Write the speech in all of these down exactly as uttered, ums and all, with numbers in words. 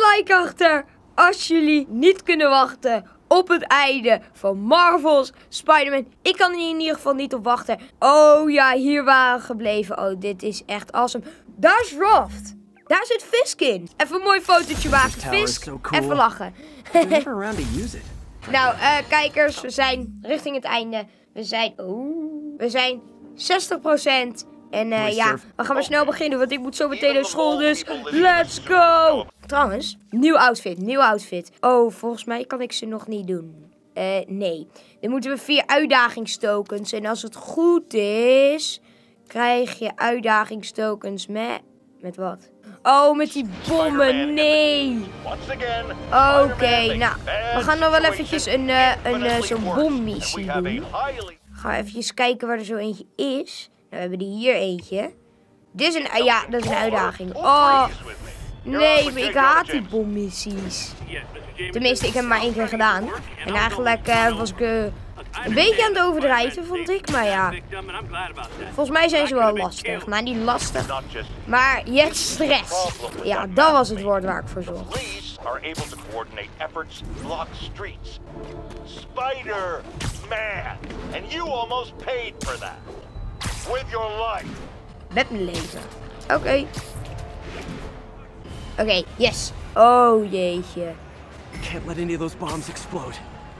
like achter als jullie niet kunnen wachten op het einde van Marvel's Spider-Man. Ik kan er in ieder geval niet op wachten. Oh ja, hier waren we gebleven. Oh, dit is echt awesome. Daar is Raft. Daar zit Fisk in. Even een mooi fotootje maken. Fisk, so cool. Even lachen. Nou, uh, kijkers, we zijn richting het einde. We zijn... Oh, we zijn zestig procent. En uh, ja, we gaan maar snel beginnen, want ik moet zo meteen naar school, dus let's go! Trouwens, nieuw outfit, nieuw outfit. Oh, volgens mij kan ik ze nog niet doen. Uh, nee. Dan moeten we vier uitdagingstokens. En als het goed is, krijg je uitdagingstokens met... Met wat? Oh, met die bommen, nee! Oké, okay, nou, we gaan nog wel eventjes een, uh, een uh, zo'n bommissie doen. Ga even kijken waar er zo eentje is. Nou, we hebben die hier eentje. Dit is een... Uh, ja, dat is een uitdaging. Oh, nee, maar ik haat die bommissies. Tenminste, ik heb hem maar één keer gedaan. En eigenlijk uh, was ik uh, een beetje aan het overdrijven, vond ik. Maar ja, volgens mij zijn ze wel lastig. Nou, niet lastig. Maar je hebt stress. Ja, dat was het woord waar ik voor zocht. Spider-Man. And you almost paid for that. With your life. Met mijn leven. Oké. Okay. Oké, okay, yes. Oh jeetje. Can't let any of those bombs explode.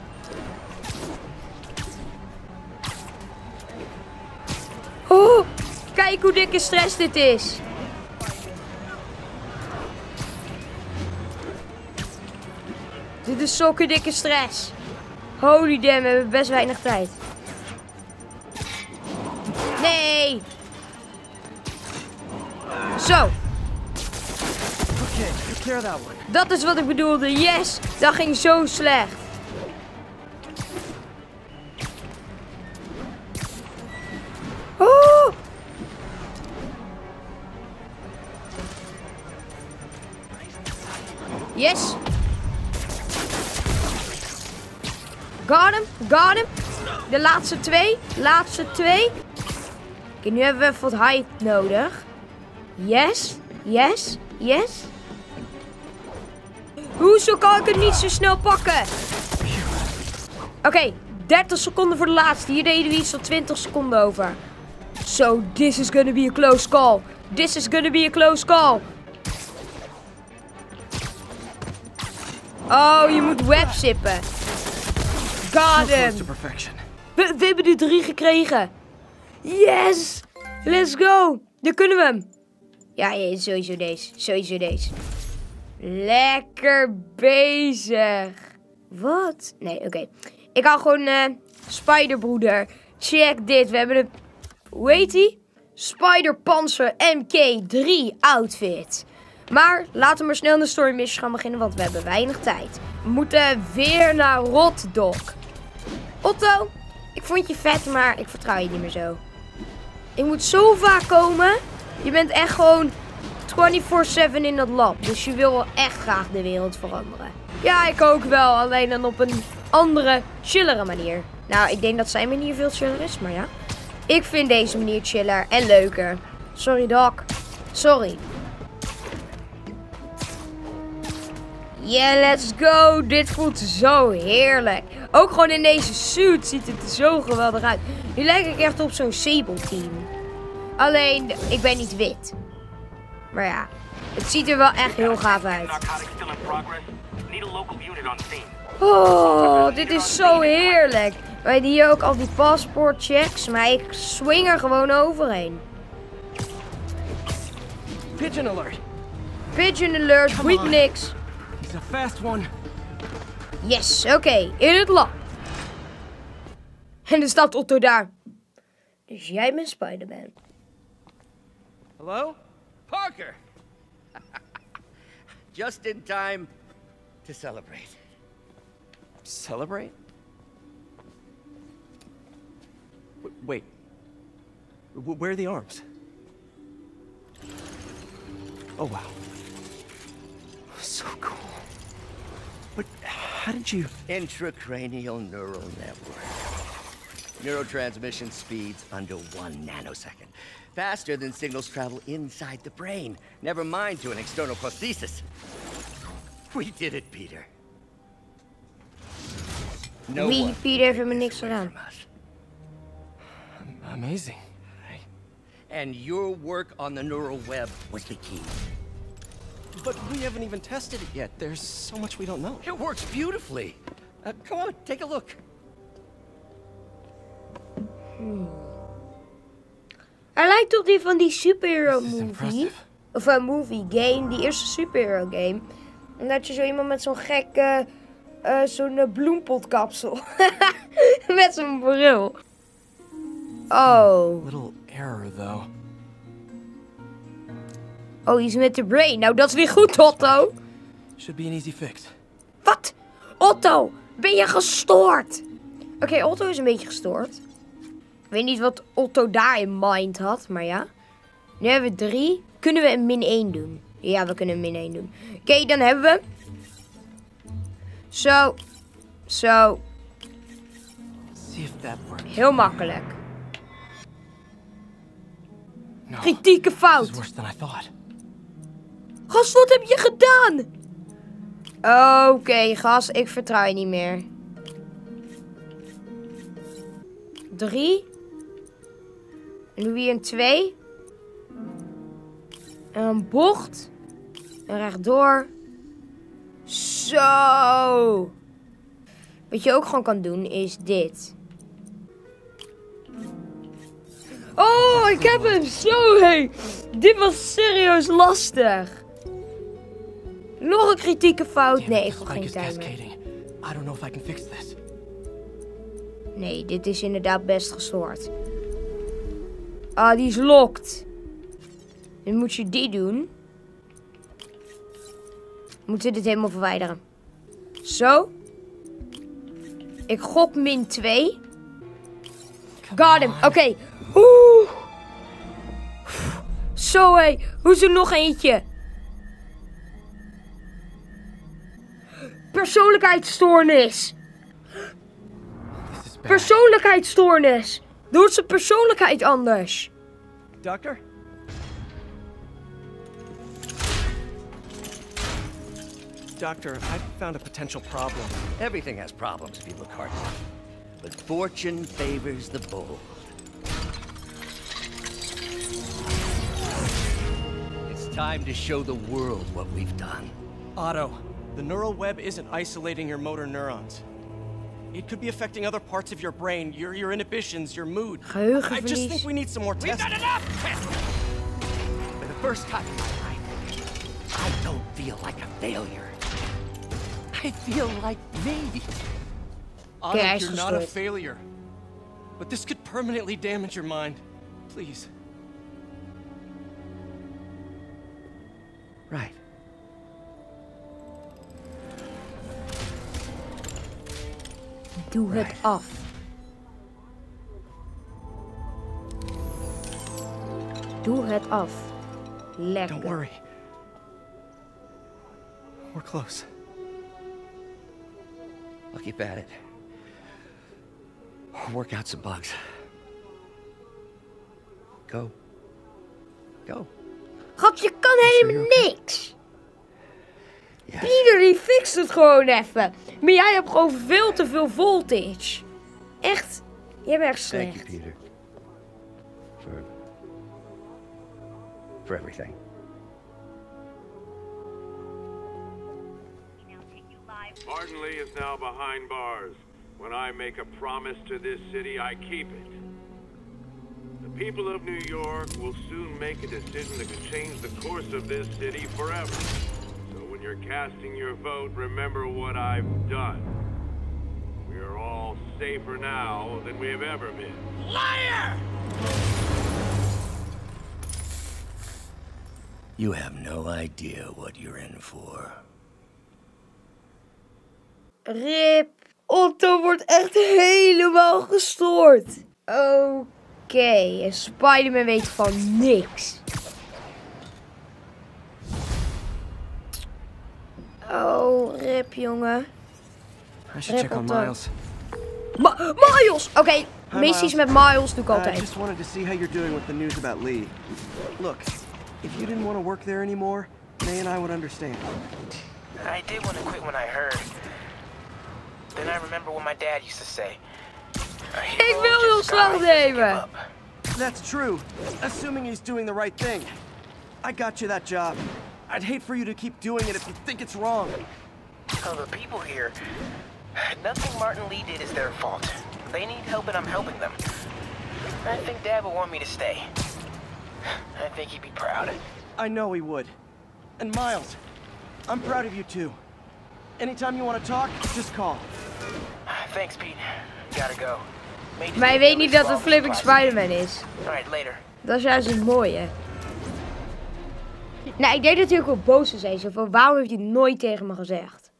Oh, kijk hoe dikke stress dit is. Dit is zulke dikke stress. Holy damn, we hebben best weinig tijd. Nee! Zo. Dat is wat ik bedoelde. Yes! Dat ging zo slecht. Oh! Yes! Got him, got him. De laatste twee, laatste twee. Oké, nu hebben we even wat hype nodig. Yes, yes, yes. Hoezo kan ik het niet zo snel pakken? Oké, okay, dertig seconden voor de laatste. Hier deden we iets van twintig seconden over. So, this is gonna be a close call. This is gonna be a close call. Oh, je moet webzippen. Got him. We, we hebben er drie gekregen. Yes. Let's go. Daar kunnen we hem. Ja, ja, sowieso deze. Sowieso deze. Lekker bezig. Wat? Nee, oké. Okay. Ik haal gewoon uh, Spiderbroeder. Check dit. We hebben een... Hoe heet die? Spider-Panzer M K drie outfit. Maar laten we maar snel in de story mission gaan beginnen, want we hebben weinig tijd. We moeten weer naar Rotdog. Otto, ik vond je vet, maar ik vertrouw je niet meer zo. Ik moet zo vaak komen. Je bent echt gewoon vierentwintig zeven in dat lab. Dus je wil wel echt graag de wereld veranderen. Ja, ik ook wel. Alleen dan op een andere, chillere manier. Nou, ik denk dat zijn manier veel chiller is, maar ja. Ik vind deze manier chiller en leuker. Sorry, Doc. Sorry. Yeah, let's go. Dit voelt zo heerlijk. Ook gewoon in deze suit ziet het er zo geweldig uit. Nu lijk ik echt op zo'n Sable team. Alleen, ik ben niet wit. Maar ja, het ziet er wel echt heel gaaf uit. Oh, dit is zo heerlijk. We hebben hier ook al die paspoortchecks, maar ik swing er gewoon overheen. Pigeon alert. Pigeon alert, weak niks. He's a fast one. Yes, oké, okay, in het lab. En er staat Otto daar. Dus jij bent Spider-Man. Hello? Parker! Just in time to celebrate. Celebrate? W wait. W where are the arms? Oh, wow. So cool. But how did you... Intracranial neural network. Neurotransmission speeds under one nanosecond. Faster than signals travel inside the brain. Never mind to an external prosthesis. We did it, Peter. No Wie, one Peter heeft helemaal takes niks away gedaan. from us. Amazing. And your work on the neural web was the key. But we haven't even tested it yet. There's so much we don't know. It works beautifully. Uh, come on, take a look. Hij lijkt op die van die superhero This is movie. impressive. Of een movie game, die eerste superhero game. En dat je zo iemand met zo'n gekke, uh, zo'n uh, bloempotkapsel. Met zo'n bril. Oh. Little error, though. Oh, iets met de brain. Nou, dat is niet goed, Otto. Should be an easy fix. Wat? Otto, ben je gestoord? Oké, okay, Otto is een beetje gestoord. Ik weet niet wat Otto daar in mind had, maar ja. Nu hebben we drie. Kunnen we een min één doen? Ja, we kunnen een min één doen. Oké, okay, dan hebben we... Zo. Zo. See if that works. Heel makkelijk. No. Kritieke This fout. is worse than I thought. Gast, wat heb je gedaan? Oké, okay, gast, ik vertrouw je niet meer. Drie. En doe hier een twee. En een bocht. En rechtdoor. Zo. Wat je ook gewoon kan doen is dit. Oh, ik heb hem. Zo, hé. Dit was serieus lastig. Nog een kritieke fout. Nee, ik heb geen tijd meer. I don't know if I can fix this. Nee, dit is inderdaad best gestoord. Ah, die is locked. Dan moet je die doen. Moeten we dit helemaal verwijderen. Zo. Ik gok min twee. Got him. Oké. Okay. Oeh. Zo, hé. Hey. Hoe is er nog eentje? Persoonlijkheidsstoornis. Persoonlijkheidsstoornis. Doet zijn persoonlijkheid anders. Doctor? Doctor, I found a potential problem. Everything has problems if you look hard enough. But fortune favors the bold. It's time to show the world what we've done. Otto, the neural web isn't isolating your motor neurons. It could be affecting other parts of your brain, your your inhibitions, your mood. I just think we need some more testing. We've done enough testing! For the first time in my life, I don't feel like a failure. I feel like me. Otto, you're not a failure. But this could permanently damage your mind. Please. Right. Doe het af. Doe het af. Lekker. Don't worry. We're close. I'll keep at it. I'll work out some bugs. Go. Go. Gat, je kan helemaal niks. Yes. Pieter, die fixt het gewoon even. Maar jij hebt gewoon veel te veel voltage. Echt, jij bent echt slecht. Thank you, Peter. For... For everything. Martin Lee is now behind bars. When I make a promise to this city, I keep it. The people of New York will soon make a decision that could change the course of this city forever. So when you're casting your vote, remember what I've done. We are all safer now than we have ever been. Liar! You have no idea what you're in for. Rip. Otto wordt echt helemaal gestoord. Oké, okay. En Spider-Man weet van niks. Oh, Rip, jongen. I should check on Miles. Ma Miles! Oké, okay. Missies met Miles doe ik altijd. I just wanted to see how you're doing with the news about Lee. Look, if you didn't want to work there anymore, May and I would understand. I did want to quit when I heard. Then I remember what my dad used to say. Ik wil je ontslag nemen. That's true. Assuming he's doing the right thing. I got you that job. I'd hate for you to keep doing it if you think it's wrong. So the people here, nothing Martin Lee did is their fault. They need help and I'm helping them. I think Dad would want me to stay. I think he'd be proud. I know he would. And Miles, I'm proud of you too. Anytime you want to talk, just call. Thanks, Pete. Gotta go. Maar hij weet niet dat het Flipping Spider-Man is. Alright, later. Dat is juist het mooie. Nou, ik denk dat hij ook wel boos zou zijn. Zo van, waarom heeft hij nooit tegen me gezegd?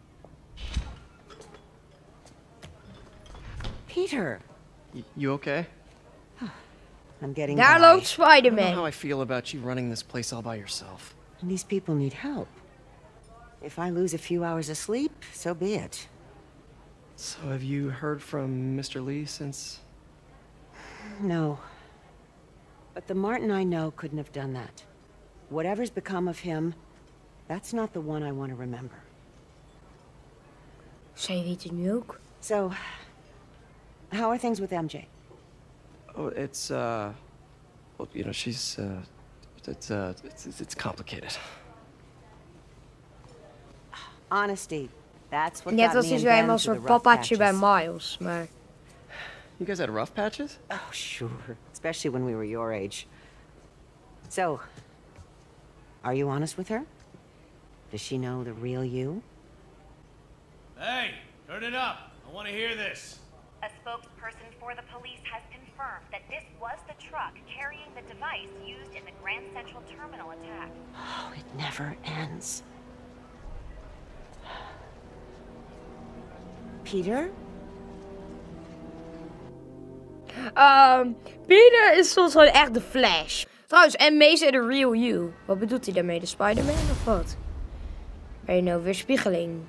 Peter. Y you okay? I'm getting Daar by. loopt I don't know Spider-Man. how I feel about you running this place all by yourself. And these people need help. If I lose a few hours of sleep, so be it. So have you heard from Mister Lee since? No. But the Martin I know couldn't have done that. Whatever's become of him, that's not the one I want to remember. Zij weet het nu ook. So, how are things with M J? Oh, it's uh, well, you know, she's uh, it's uh, it's it's complicated. Honesty. That's what Net got als me hij and zo helemaal Ben een through soort the rough papaatje bij patches. Miles, maar... You guys had rough patches? Oh, sure. Especially when we were your age. So, are you honest with her? Does she know the real you? Hey, turn it up. I want to hear this. A spokesperson for the police has confirmed that this was the truck carrying the device used in the Grand Central Terminal attack. Oh, it never ends. Peter? Um, Peter is soms gewoon echt de Flash. Trouwens, en Mason de real you. Wat bedoelt hij daarmee? De Spider-Man of wat? Ben je nou weerspiegeling?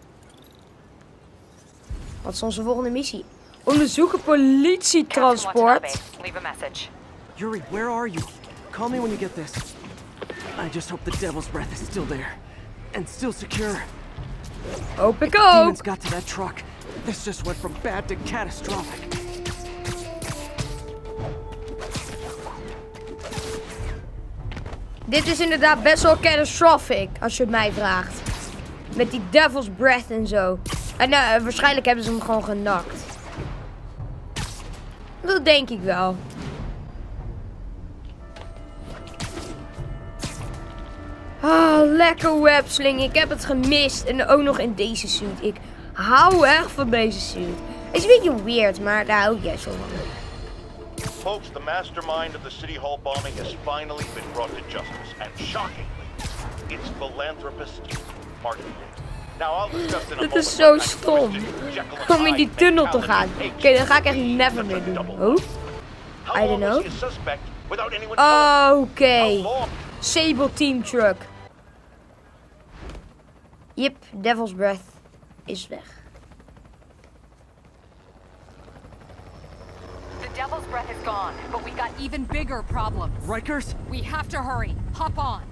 Wat is onze volgende missie? Onderzoeken politietransport. Leave a message. Yuri, where are you? Call me when you get this. I just hope the Devil's Breath is still there. And still secure. Hoop ik Demons ook. got to that truck. This just went from bad to catastrophic. Dit is inderdaad best wel catastrophic, als je het mij vraagt. Met die Devil's Breath en zo. En uh, waarschijnlijk hebben ze hem gewoon genakt. Dat denk ik wel. Ah, lekker websling. Ik heb het gemist. En ook nog in deze suit. Ik hou echt van deze suit. Het is een beetje weird, maar daar hou ik juist zo van. Folks, the mastermind of the City Hall bombing has finally been brought to justice. And shockingly, it's philanthropist Martin Lee. Now, I'll discuss in a moment. Dit is zo stom. Om in die tunnel te gaan. Oké, okay, dat ga ik echt never meer doen. Oh? I don't know. Oké. Okay. Sable Team Truck. Yep, Devil's Breath is weg. The Devil's Breath is gone, but we got even bigger problems. Rikers? We have to hurry. Hop on.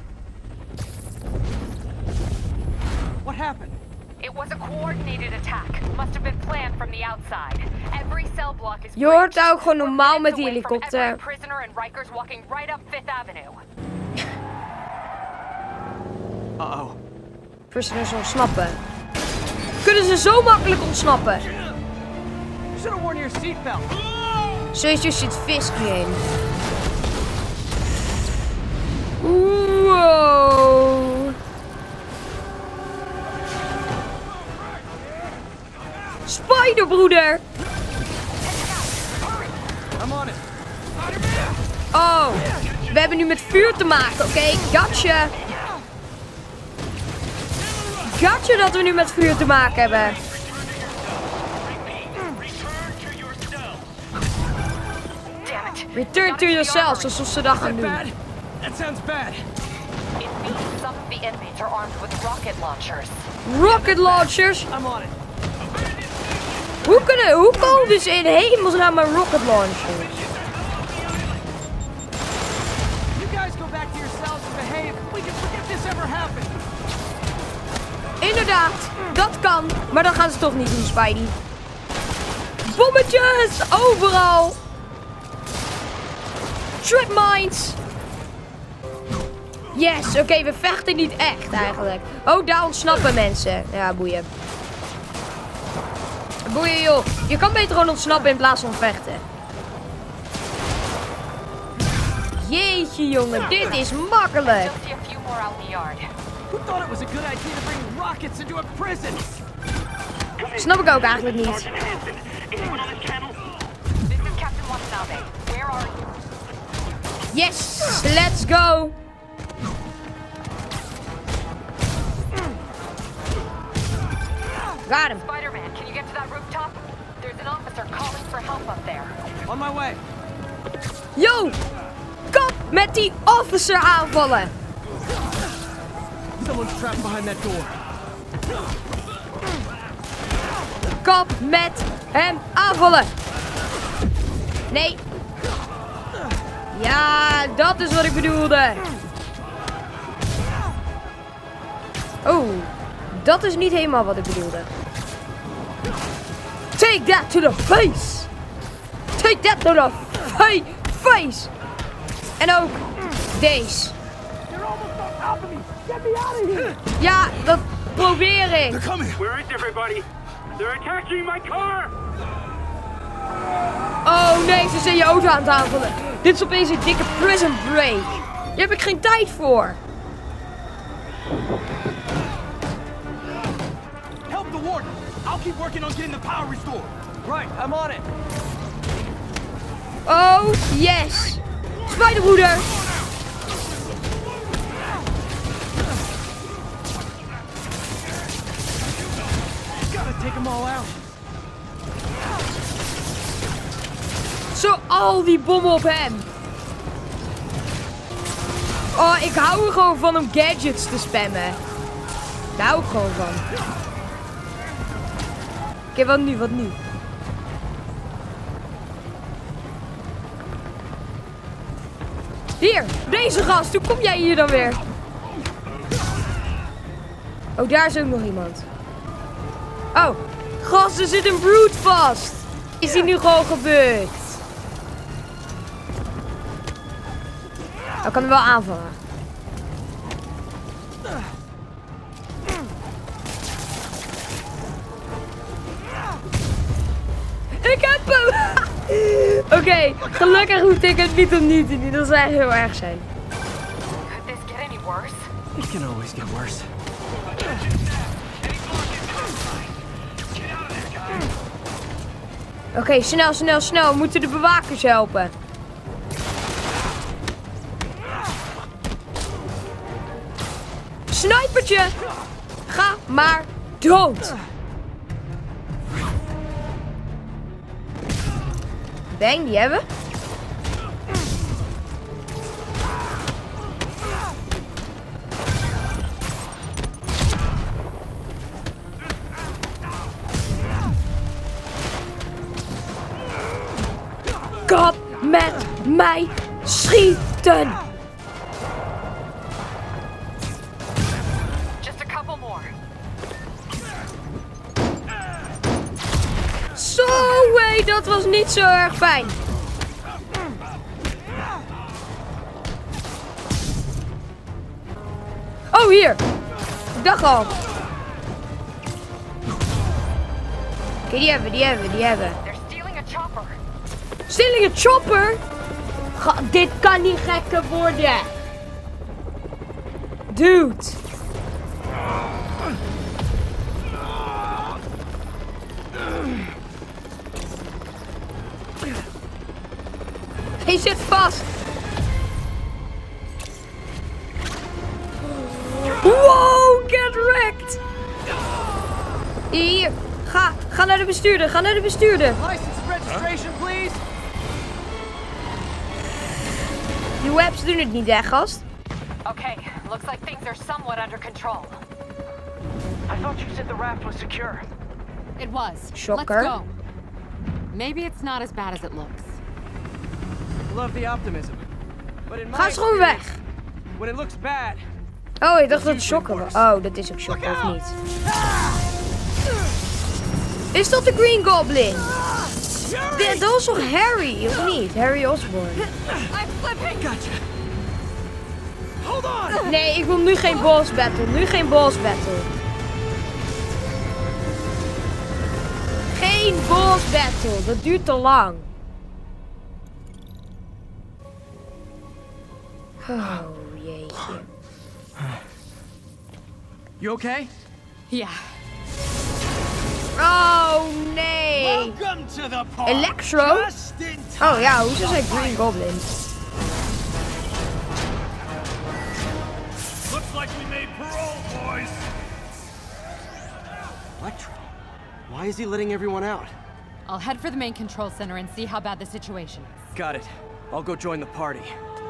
What happened? It was a coordinated attack. Must have been planned from the outside. Every cell block is. Je hoort daar ook gewoon normaal met die helikopter. Prisoner and Rikers walking right up Fifth Avenue. Uh-oh. Prisoners ontsnappen. Kunnen ze zo makkelijk ontsnappen? You should have worn your seatbelt. Sowieso zit vis heen. Wow. Spiderbroeder. Oh, we hebben nu met vuur te maken, oké? Okay? Gotcha. Gotcha dat we nu met vuur te maken hebben. Return to yourself, alsof ze dat gaan doen. That sounds bad. It means some of the inmates are armed with rocket launchers. Rocket launchers? I'm on it. Hoe kunnen, hoe komen ze in hemelsnaam met rocket launchers? You guys go back to your cells and behave. We can forget this ever happened. Inderdaad, dat kan. Maar dat gaan ze toch niet doen, Spidey. Bommetjes! Overal! Trip mines! Yes, oké, okay, we vechten niet echt eigenlijk. Oh, daar ontsnappen mensen. Ja, boeien. Boeien, joh. Je kan beter gewoon ontsnappen in plaats van vechten. Jeetje, jongen, dit is makkelijk. Snap ik ook eigenlijk niet. Yes, let's go. Got him. Spider-Man, can you get to that rooftop? There's an officer calling for help up there. On my way. Yo, kap met die officer aanvallen. Someone's trapped behind that door. Kap met hem aanvallen. Nee. Ja, dat is wat ik bedoelde. Oh, dat is niet helemaal wat ik bedoelde. Take that to the face. Take that to the fa face. En ook deze. Ja, dat probeer ik. Where is everybody? They're attacking my car. Oh nee, ze zijn je auto aan het aanvallen. Dit is opeens een dikke prison break. Daar heb ik geen tijd voor. Help the warden. I'll keep working on getting the power restored. Right, I'm on it. Oh, yes. Spiderbroeder. Gotta take them all out. Zo, al die bommen op hem. Oh, ik hou er gewoon van om gadgets te spammen. Daar hou ik gewoon van. Oké, wat nu, wat nu? Hier, deze gast. Hoe kom jij hier dan weer? Oh, daar is ook nog iemand. Oh, gast, er zit een Brute vast. Is die nu gewoon gebeurd? Ik kan hem wel aanvallen. Ik heb hem! Oké, okay, gelukkig hoef ik het niet opnieuw te doen. Dat zou echt heel erg zijn. Could this get any worse? It can always get worse. Oké, okay, snel, snel, snel. We moeten de bewakers helpen. Snipertje! Ga maar dood! Bang, die hebben we. Kap met mij schieten! Just a couple more. Zo, hé, dat was niet zo erg fijn. Oh, hier. Ik dacht al. Oké, okay, die hebben we, die hebben we, die hebben we. They're stealing a chopper. Stealing a chopper? Ga, dit kan niet gekker worden. Dude. Hij zit vast. Wow, get wrecked. Hier, ga, ga naar de bestuurder, ga naar de bestuurder. License registration, please. Die webs doen het niet, hè, gast? Okay, looks like things are somewhat under control. I thought you said the raft was secure. It was. Shocker. Let's go. Maybe it's not as bad as it looks. Love the optimism. But in my Ga eens gewoon weg. When it looks bad, Oh, ik dacht dat het Shocker was. Oh, dat is ook Shocker, of niet? Is dat de Green Goblin? Dit, dat was toch Harry, of niet? Harry Osborn. Nee, ik wil nu geen boss battle. Nu geen boss battle. Geen boss battle. Dat duurt te lang. Oh, jeetje. You okay? Yeah. Oh, nee. Electro? Oh ja, hoezo zijn Green Goblin? Looks like we made parole, boys. Electro? Why is he letting everyone out? I'll head for the main control center and see how bad the situation is. Got it. I'll go join the party.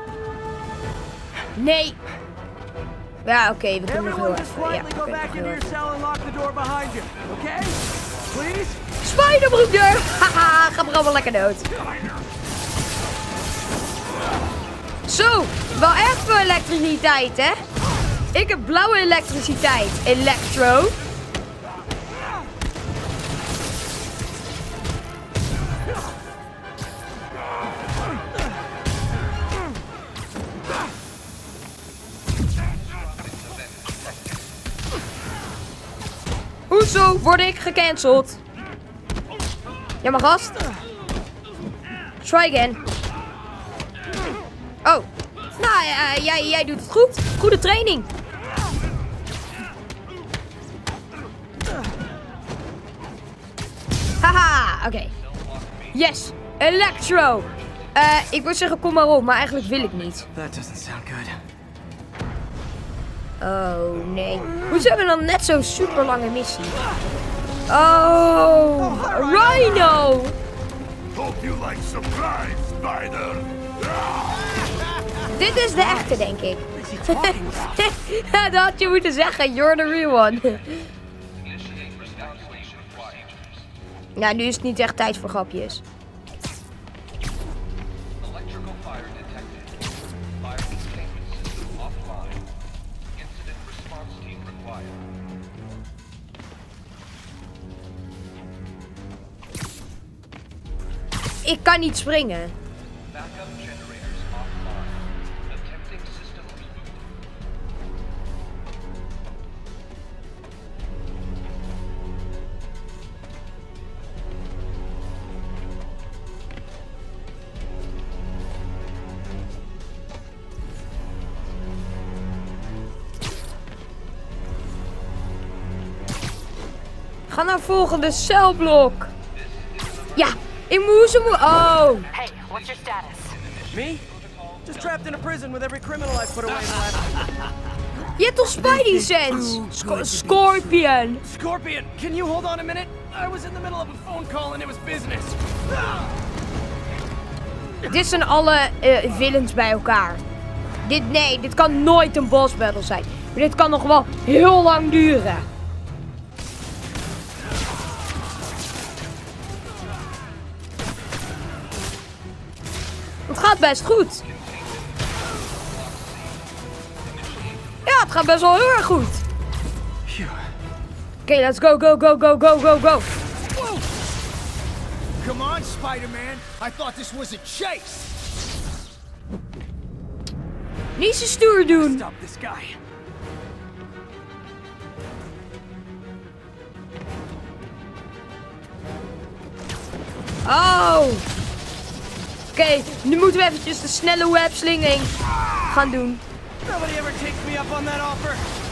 Nee. Ja, oké, okay, we kunnen nog heel even. Ja, go back into your cell and lock the door behind you. Okay? Please? Spiderbroeder! Haha, ga maar allemaal lekker dood. Zo, wel echt veel elektriciteit, hè? Ik heb blauwe elektriciteit. Electro. Hoezo word ik gecanceld? Ja, maar gast. Try again. Oh. Nou, uh, jij, jij doet het goed. Goede training. Haha, oké. Okay. Yes. Electro. Uh, ik wil zeggen, kom maar op, maar eigenlijk wil ik niet. That doesn't sound good. Oh, nee. Hoezo hebben we dan net zo'n super lange missie? Oh, Rhino! Hope you like surprise, Spider. Dit is de echte, denk ik. Dat had je moeten zeggen. You're the real one. Ja, nu is het niet echt tijd voor grapjes. Ik kan niet springen. Ga naar volgende celblok. Ja. Ik moest hem... Oh. Hey, what's your status? Me? Just trapped in a prison with every criminal I've put away in the last... Je hebt toch Spidey sense? Sc Scorpion. Scorpion, can you hold on a minute? I was in the middle of a phone call and it was business. Dit zijn alle uh, villains bij elkaar. Dit, nee, dit kan nooit een boss battle zijn. Maar dit kan nog wel heel lang duren. Het gaat best goed. Ja, het gaat best wel heel erg goed. Oké, okay, let's go, go, go, go, go, go, go. Come on, Spider-Man. I thought this was a chase. Niet zo stoer doen. Stop this guy. Oh. Oké, okay, nu moeten we eventjes de snelle webslinging gaan doen. Nobody ever takes me up on that offer.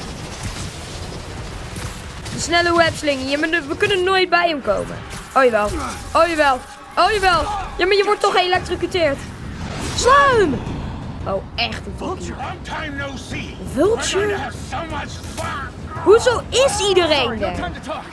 De snelle webslinging. Ja, maar we kunnen nooit bij hem komen. Oh jawel. Oh jawel. Oh jawel. Ja, maar je wordt toch geëlectrocuteerd. Sla hem! Oh, echt een Vulture. Vulture? Hoezo is iedereen er?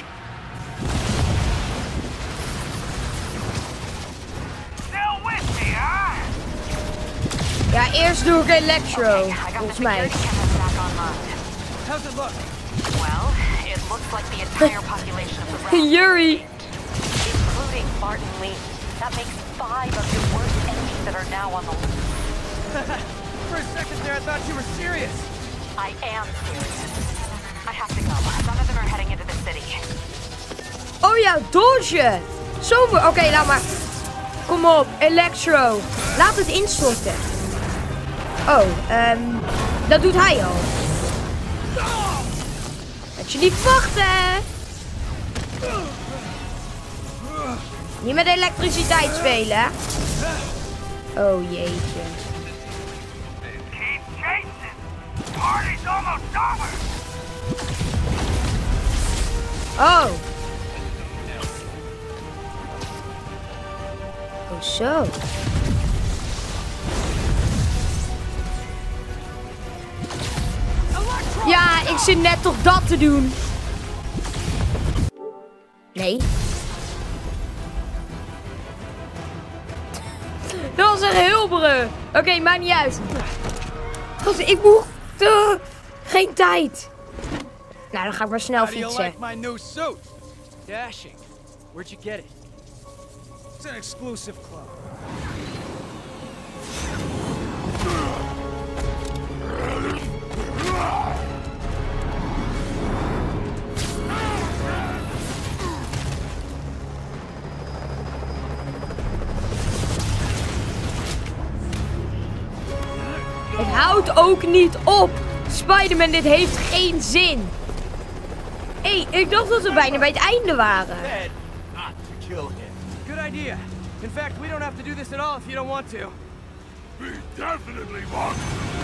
Ja, eerst doe ik Electro, volgens mij. How's it look? Well, it looks like the entire population of the realm. Yuri. Including Martin Lee. That makes five of your worst enemies that are now on the list. For a second there, I thought you were serious. I am serious. I have to go. Some of them are heading into the city. Oh ja, dodge. Zo, oké, okay, laat maar. Kom op, Electro. Laat het instorten. Oh, um, dat doet hij al. Dat je niet wachten, hè? Niet met elektriciteit spelen, hè? Oh jeetje. Oh. Oh zo. Ja, ik zit net toch dat te doen. Nee. Dat was echt heel breu. Oké, okay, maakt niet uit. God, ik moet... Uh, geen tijd. Nou, dan ga ik maar snel fietsen. How do you like my new suit? Dashing. Where'd you get it? It's an exclusive club. Het houdt ook niet op. Spider-Man, dit heeft geen zin. Hé, hey, ik dacht dat we bijna bij het einde waren. Good idea. In fact, we don't have to do this at all if you don't want to. We definitely want.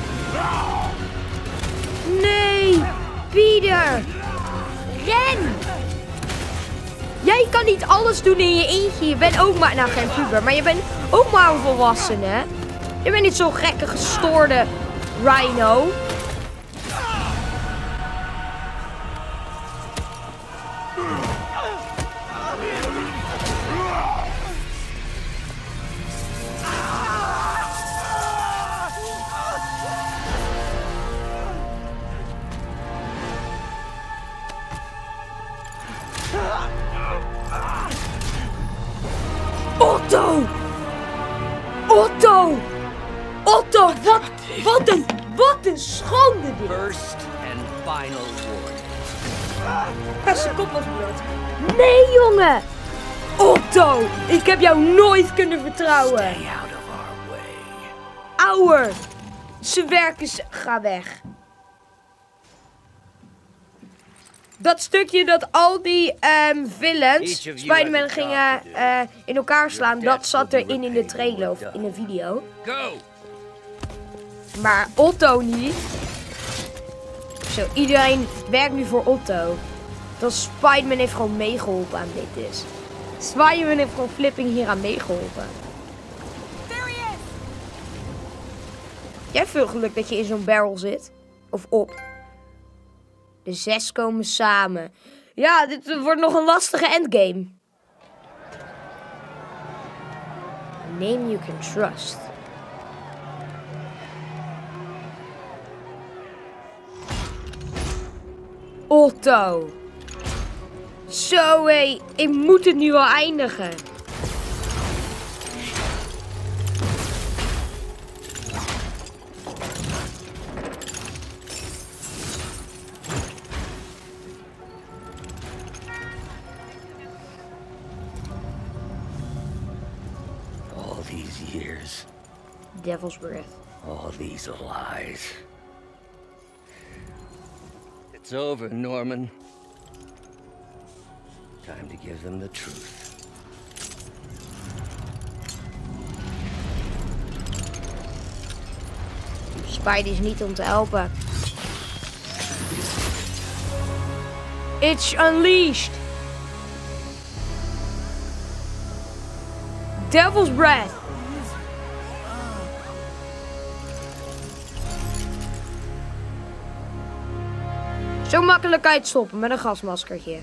Nee, Peter. Ren. Jij kan niet alles doen in je eentje. Je bent ook maar, nou geen puber, maar je bent ook maar een volwassene. Je bent niet zo'n gekke, gestoorde Rhino. Otto! Otto! Otto, wat, wat een, wat een schande dit! First and final warning. Ja, zijn kop was bloot. Nee, jongen! Otto, ik heb jou nooit kunnen vertrouwen. Stay out of our way. Ouwe, ze werken, ze... ga weg. Dat stukje dat al die um, villains, Spider-Man gingen uh, in elkaar slaan, dat zat erin in de trailer of in de video. Go. Maar Otto niet. Zo, iedereen werkt nu voor Otto. Dat Spider-Man heeft gewoon meegeholpen aan dit is. Spider-Man heeft gewoon flipping hier aan meegeholpen. Jij hebt veel geluk dat je in zo'n barrel zit. Of op. De zes komen samen. Ja, dit wordt nog een lastige endgame. A name you can trust. Otto. Zo hé, ik moet het nu wel eindigen. All these years. Devil's breath. All these lies. It's over, Norman. Time to give them the truth. Spidey is niet om te helpen. It's unleashed. Devil's breath. Zo makkelijk kan je het stoppen met een gasmaskertje.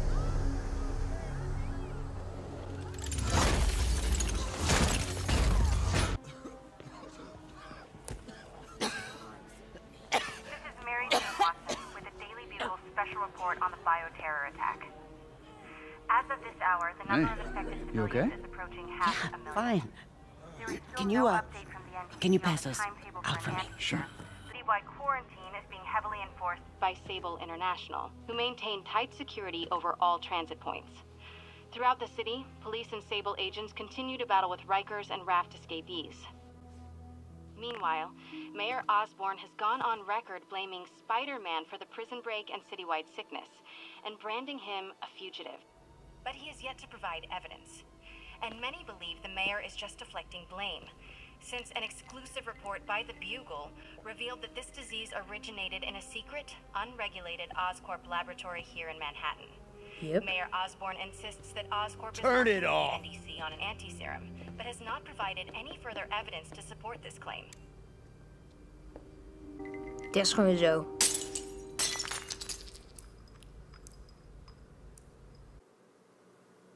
You okay? Yeah, fine. Can you, uh, can you pass those out for me? Sure. Citywide quarantine is being heavily enforced by Sable International, who maintain tight security over all transit points. Throughout the city, police and Sable agents continue to battle with Rikers and Raft escapees. Meanwhile, Mayor Osborn has gone on record blaming Spider-Man for the prison break and citywide sickness, and branding him a fugitive. But he has yet to provide evidence, and many believe the mayor is just deflecting blame, since an exclusive report by the Bugle revealed that this disease originated in a secret, unregulated Oscorp laboratory here in Manhattan. Yep. Mayor Osborn insists that Oscorp Turn is it off. N D C on an anti-serum, but has not provided any further evidence to support this claim. Het is gewoon zo.